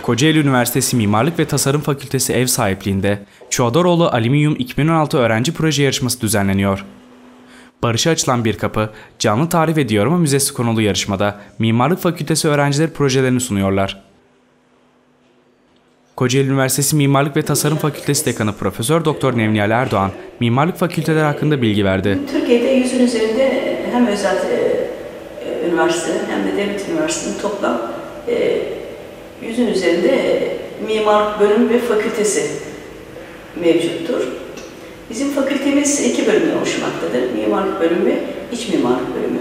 Kocaeli Üniversitesi Mimarlık ve Tasarım Fakültesi ev sahipliğinde Çuhadaroğlu Alüminyum 2016 öğrenci proje yarışması düzenleniyor. Barış'a açılan bir kapı, canlı tarih ve diorama müzesi konulu yarışmada Mimarlık Fakültesi öğrencileri projelerini sunuyorlar. Kocaeli Üniversitesi Mimarlık ve Tasarım Fakültesi Dekanı Profesör Doktor Nevniyal Erdoğan, mimarlık fakülteleri hakkında bilgi verdi. Türkiye'de 100'ün üzerinde hem özel üniversite hem de devlet üniversitesinin toplam 100'ün üzerinde mimarlık bölümü ve fakültesi mevcuttur. Bizim fakültemiz 2 bölümden oluşmaktadır. Mimarlık bölümü ve iç mimarlık bölümü.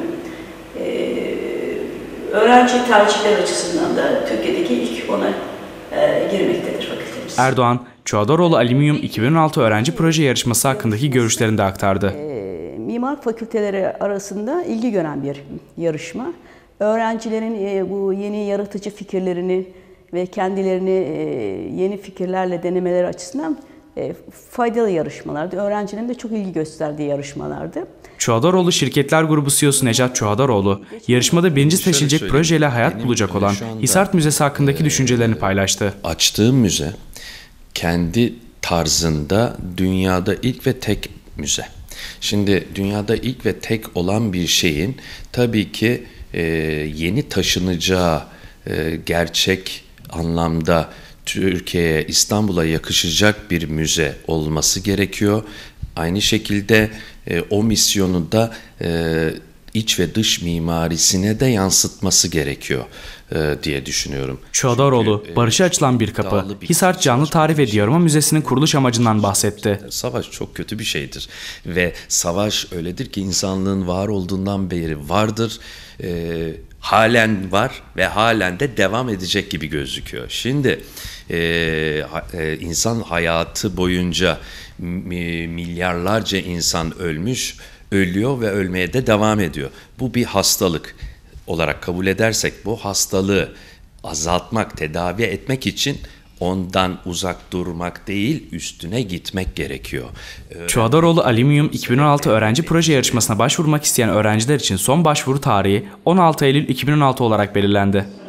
Öğrenci tercihler açısından da Türkiye'deki ilk 10'a girmektedir fakültemiz. Erdoğan, Çuhadaroğlu Alüminyum 2016 öğrenci proje yarışması hakkındaki görüşlerini de aktardı. Mimarlık fakülteleri arasında ilgi gören bir yarışma. Öğrencilerin bu yeni yaratıcı fikirlerini ve kendilerini yeni fikirlerle denemeleri açısından faydalı yarışmalardı. Öğrencilerin de çok ilgi gösterdiği yarışmalardı. Çuhadaroğlu Şirketler Grubu CEO'su Necat Çuhadaroğlu, yarışmada birinci seçilecek projeyle hayat bulacak olan Hisart Müzesi hakkındaki düşüncelerini paylaştı. Açtığım müze kendi tarzında dünyada ilk ve tek müze. Şimdi dünyada ilk ve tek olan bir şeyin tabii ki yeni taşınacağı gerçek anlamda Türkiye'ye, İstanbul'a yakışacak bir müze olması gerekiyor. Aynı şekilde o misyonu da iç ve dış mimarisine de yansıtması gerekiyor diye düşünüyorum. Çuhadaroğlu, Barış'a açılan bir kapı, Hisart Canlı Tarih ve Diorama Müzesi'nin kuruluş amacından bahsetti. Savaş çok kötü bir şeydir ve savaş öyledir ki insanlığın var olduğundan beri vardır. Halen var ve halen de devam edecek gibi gözüküyor. Şimdi insan hayatı boyunca milyarlarca insan ölüyor ve ölmeye de devam ediyor. Bu bir hastalık olarak kabul edersek bu hastalığı azaltmak, tedavi etmek için ondan uzak durmak değil, üstüne gitmek gerekiyor. Çuhadaroğlu Alüminyum 2016 öğrenci proje yarışmasına başvurmak isteyen öğrenciler için son başvuru tarihi 16 Eylül 2016 olarak belirlendi.